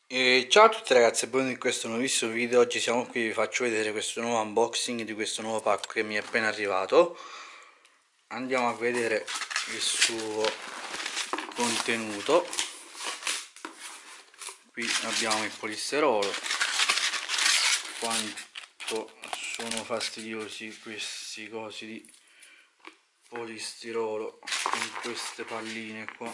Ciao a tutti ragazzi e benvenuti in questo nuovissimo video. Oggi siamo qui, vi faccio vedere questo nuovo unboxing di questo nuovo pacco che mi è appena arrivato. Andiamo a vedere il suo contenuto. Qui abbiamo il polistirolo. Quanto sono fastidiosi questi cosi di polistirolo con queste palline qua.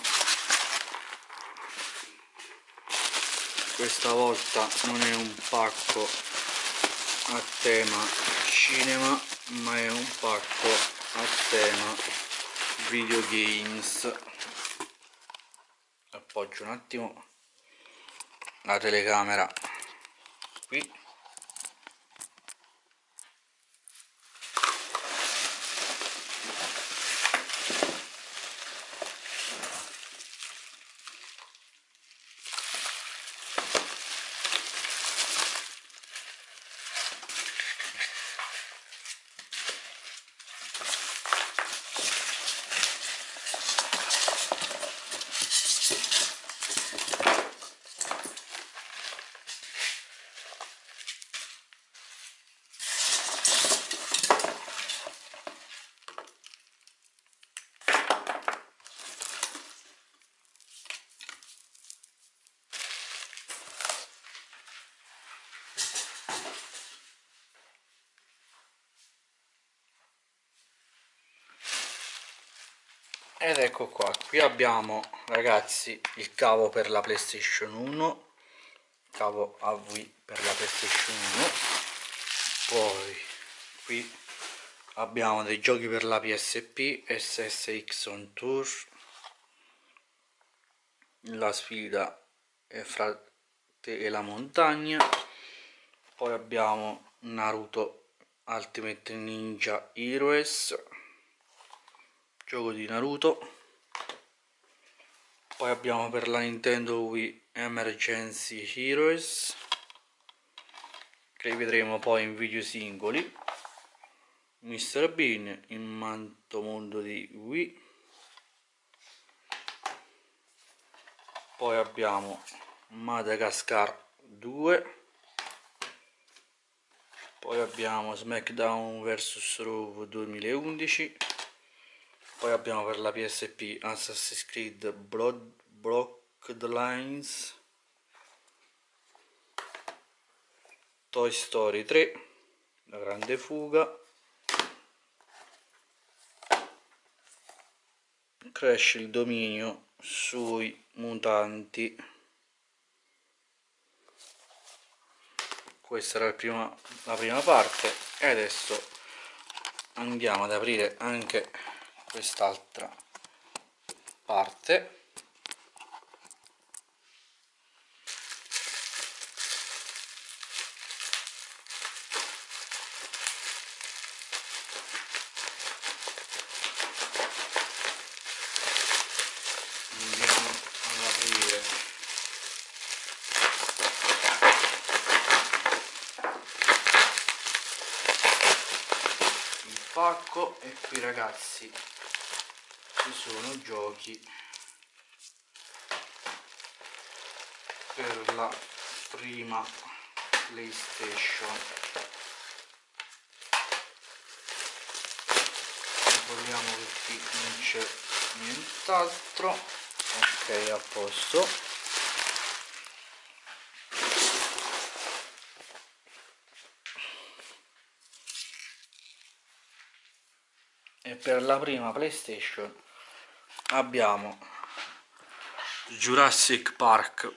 Questa volta non è un pacco a tema cinema, ma è un pacco a tema videogames. Appoggio un attimo la telecamera qui. Ed ecco qua, qui abbiamo ragazzi il cavo per la PlayStation 1, cavo AV per la PlayStation 1, poi qui abbiamo dei giochi per la PSP, SSX on Tour, la sfida è fra te e la montagna, poi abbiamo Naruto Ultimate Ninja Heroes, gioco di Naruto, poi abbiamo per la Nintendo Wii Emergency Heroes, che vedremo poi in video singoli, Mr. Bean, il manto mondo di Wii, poi abbiamo Madagascar 2, poi abbiamo SmackDown vs Raw 2011, poi abbiamo per la PSP Assassin's Creed Bloodlines, Toy Story 3, La Grande Fuga, Crash il dominio sui mutanti. Questa era la prima parte e adesso andiamo ad aprire anche quest'altra parte. Andiamo ad aprire il pacco e qui ragazzi ci sono giochi per la prima PlayStation. Controlliamo che qui non c'è nient'altro. Ok, a posto. E per la prima PlayStation abbiamo Jurassic Park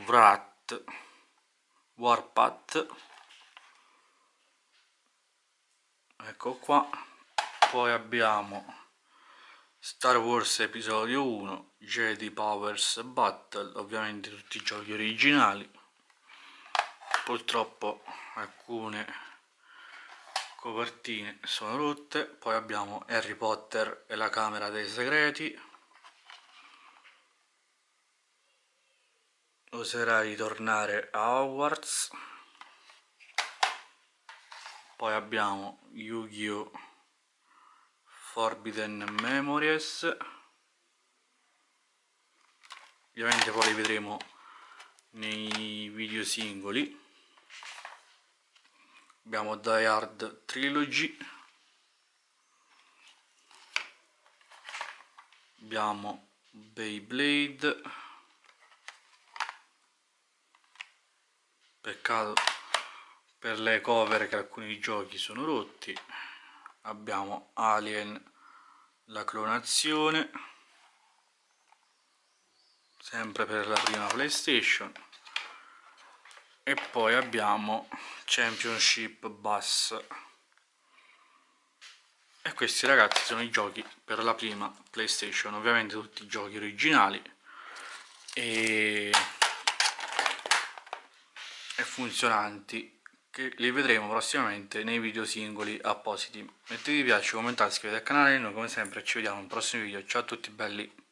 Warpath, ecco qua, poi abbiamo Star Wars Episodio 1, Jedi Powers Battle, ovviamente tutti i giochi originali, purtroppo alcune copertine sono rotte, poi abbiamo Harry Potter e la Camera dei Segreti, oserai ritornare a Hogwarts, poi abbiamo Yu-Gi-Oh! Forbidden Memories, ovviamente poi li vedremo nei video singoli. Abbiamo Die Hard Trilogy, abbiamo Beyblade, peccato per le cover che alcuni giochi sono rotti. Abbiamo Alien la clonazione, sempre per la prima PlayStation, e poi abbiamo Championship Bus. E questi ragazzi sono i giochi per la prima PlayStation, ovviamente tutti i giochi originali e funzionanti, che li vedremo prossimamente nei video singoli appositi. Mettete mi piace, commentate, iscrivetevi al canale e noi come sempre ci vediamo in un prossimo video. Ciao a tutti belli!